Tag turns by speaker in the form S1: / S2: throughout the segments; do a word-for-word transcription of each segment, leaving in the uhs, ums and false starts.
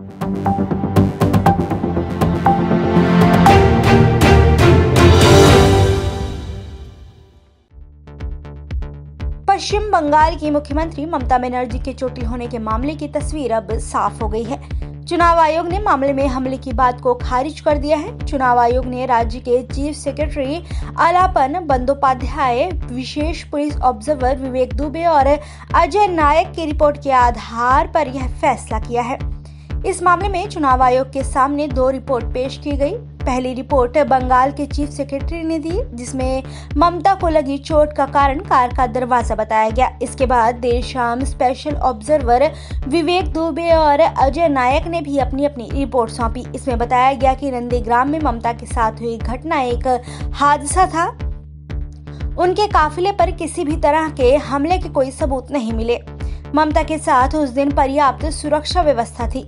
S1: पश्चिम बंगाल की मुख्यमंत्री ममता बनर्जी के चोटिल होने के मामले की तस्वीर अब साफ हो गई है। चुनाव आयोग ने मामले में हमले की बात को खारिज कर दिया है। चुनाव आयोग ने राज्य के चीफ सेक्रेटरी आलापन बंदोपाध्याय, विशेष पुलिस ऑब्जर्वर विवेक दुबे और अजय नायक की रिपोर्ट के आधार पर यह फैसला किया है। इस मामले में चुनाव आयोग के सामने दो रिपोर्ट पेश की गई। पहली रिपोर्ट बंगाल के चीफ सेक्रेटरी ने दी, जिसमें ममता को लगी चोट का कारण कार का दरवाजा बताया गया। इसके बाद देर शाम स्पेशल ऑब्जर्वर विवेक दुबे और अजय नायक ने भी अपनी अपनी रिपोर्ट सौंपी। इसमें बताया गया कि नंदीग्राम में ममता के साथ हुई घटना एक हादसा था। उनके काफिले पर किसी भी तरह के हमले के कोई सबूत नहीं मिले। ममता के साथ उस दिन पर्याप्त सुरक्षा व्यवस्था थी।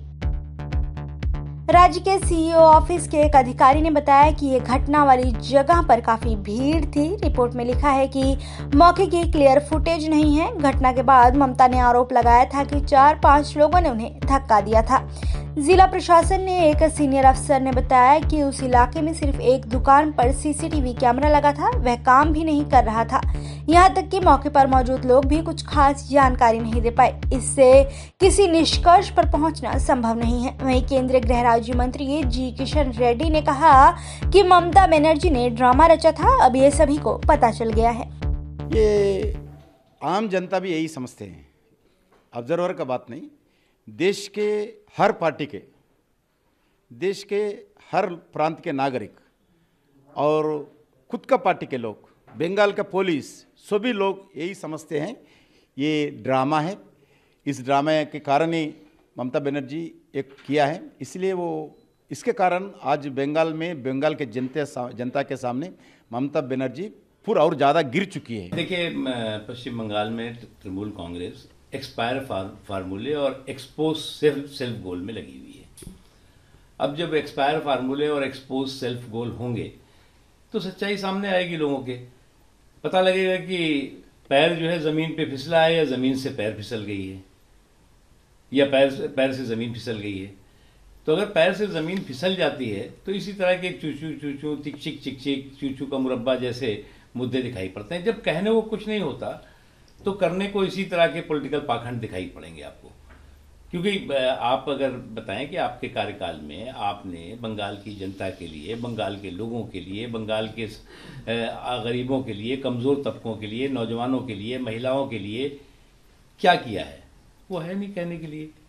S1: राज्य के सीईओ ऑफिस के एक अधिकारी ने बताया कि ये घटना वाली जगह पर काफी भीड़ थी। रिपोर्ट में लिखा है कि मौके की क्लियर फुटेज नहीं है। घटना के बाद ममता ने आरोप लगाया था कि चार पांच लोगों ने उन्हें धक्का दिया था। जिला प्रशासन ने एक सीनियर अफसर ने बताया कि उस इलाके में सिर्फ एक दुकान पर सीसीटीवी कैमरा लगा था, वह काम भी नहीं कर रहा था। यहाँ तक कि मौके पर मौजूद लोग भी कुछ खास जानकारी नहीं दे पाए। इससे किसी निष्कर्ष पर पहुंचना संभव नहीं है। वहीं केंद्रीय गृह राज्य मंत्री जी किशन रेड्डी ने कहा कि ममता बनर्जी ने ड्रामा रचा था, अब ये सभी को पता चल गया है।
S2: ये आम जनता भी यही समझते हैं, ऑब्जर्वर का बात नहीं। देश के हर पार्टी के, देश के हर प्रांत के नागरिक और खुद का पार्टी के लोग, बंगाल का पुलिस, सभी लोग यही समझते हैं ये ड्रामा है। इस ड्रामे के कारण ही ममता बनर्जी एक किया है, इसलिए वो इसके कारण आज बंगाल में बंगाल के जनता जनता के सामने ममता बनर्जी पूरा और ज़्यादा गिर चुकी है।
S3: देखिए, पश्चिम बंगाल में तृणमूल कांग्रेस एक्सपायर फार्मूले और एक्सपोज सेल्फ सेल्फ गोल में लगी हुई है। अब जब एक्सपायर फार्मूले और एक्सपोज सेल्फ गोल होंगे तो सच्चाई सामने आएगी। लोगों के पता लगेगा कि पैर जो है ज़मीन पे फिसला है या ज़मीन से पैर फिसल गई है, या पैर से पैर से ज़मीन फिसल गई है। तो अगर पैर से ज़मीन फिसल जाती है तो इसी तरह के चूचू चूचू तिक चिक चिक चिक चूचू का मुरब्बा जैसे मुद्दे दिखाई पड़ते हैं। जब कहने को कुछ नहीं होता तो करने को इसी तरह के पॉलिटिकल पाखंड दिखाई पड़ेंगे आपको। क्योंकि आप अगर बताएं कि आपके कार्यकाल में आपने बंगाल की जनता के लिए, बंगाल के लोगों के लिए, बंगाल के गरीबों के लिए, कमज़ोर तबकों के लिए, नौजवानों के लिए, महिलाओं के लिए क्या किया है, वो है नहीं कहने के लिए।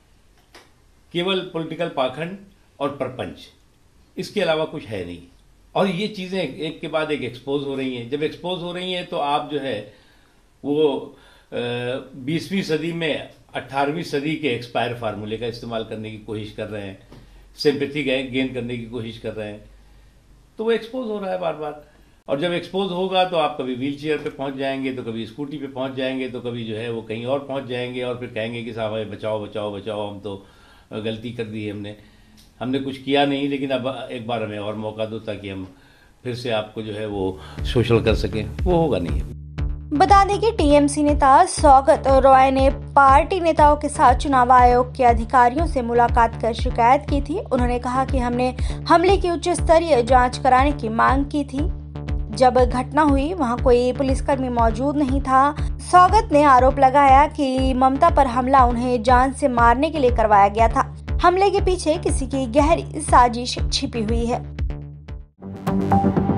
S3: केवल पॉलिटिकल पाखंड और परपंच, इसके अलावा कुछ है नहीं। और ये चीज़ें एक के बाद एक एक्सपोज हो रही हैं। जब एक्सपोज हो रही हैं तो आप जो है वो बीसवीं सदी में अट्ठारहवीं सदी के एक्सपायर फार्मूले का इस्तेमाल करने की कोशिश कर रहे हैं, सिंपैथी गेन करने की कोशिश कर रहे हैं, तो वो एक्सपोज हो रहा है बार बार। और जब एक्सपोज होगा तो आप कभी व्हील चेयर पर पहुँच जाएंगे, तो कभी स्कूटी पे पहुँच जाएंगे, तो कभी जो है वो कहीं और पहुँच जाएंगे और फिर कहेंगे कि साहब बचाओ बचाओ बचाओ, हम तो गलती कर दी है, हमने हमने कुछ किया नहीं, लेकिन अब एक बार हमें और मौका दो ताकि हम फिर से आपको जो है वो सोशल कर सकें। वो होगा नहीं है।
S1: बता दें कि टीएमसी नेता सौगत रॉय ने पार्टी नेताओं के साथ चुनाव आयोग के अधिकारियों से मुलाकात कर शिकायत की थी। उन्होंने कहा कि हमने हमले की उच्च स्तरीय जांच कराने की मांग की थी। जब घटना हुई वहां कोई पुलिसकर्मी मौजूद नहीं था। सौगत ने आरोप लगाया कि ममता पर हमला उन्हें जान से मारने के लिए करवाया गया था। हमले के पीछे किसी की गहरी साजिश छिपी हुई है।